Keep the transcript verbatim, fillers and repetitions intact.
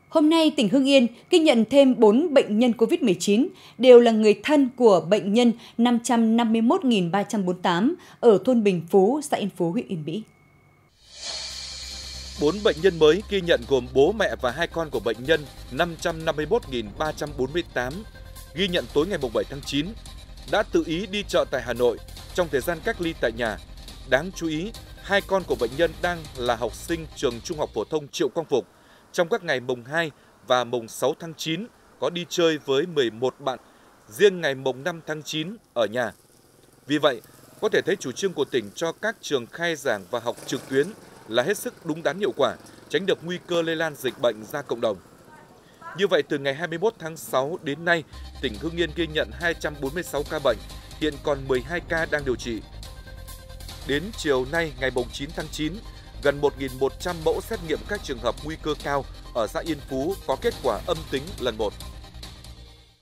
Hôm nay, tỉnh Hưng Yên ghi nhận thêm bốn bệnh nhân covid mười chín, đều là người thân của bệnh nhân năm trăm năm mươi mốt nghìn ba trăm bốn mươi tám ở thôn Bình Phú, xã Yên Phú, huyện Yên Mỹ. bốn bệnh nhân mới ghi nhận gồm bố mẹ và hai con của bệnh nhân năm trăm năm mươi mốt nghìn ba trăm bốn mươi tám, ghi nhận tối ngày bảy tháng chín, đã tự ý đi chợ tại Hà Nội trong thời gian cách ly tại nhà. Đáng chú ý, hai con của bệnh nhân đang là học sinh trường Trung học phổ thông Triệu Quang Phục. Trong các ngày mùng hai và mùng sáu tháng chín có đi chơi với mười một bạn, riêng ngày mùng năm tháng chín ở nhà. Vì vậy, có thể thấy chủ trương của tỉnh cho các trường khai giảng và học trực tuyến là hết sức đúng đắn hiệu quả, tránh được nguy cơ lây lan dịch bệnh ra cộng đồng. Như vậy, từ ngày hai mươi mốt tháng sáu đến nay, tỉnh Hưng Yên ghi nhận hai trăm bốn mươi sáu ca bệnh, hiện còn mười hai ca đang điều trị. Đến chiều nay, ngày chín tháng chín, gần một nghìn một trăm mẫu xét nghiệm các trường hợp nguy cơ cao ở xã Yên Phú có kết quả âm tính lần một.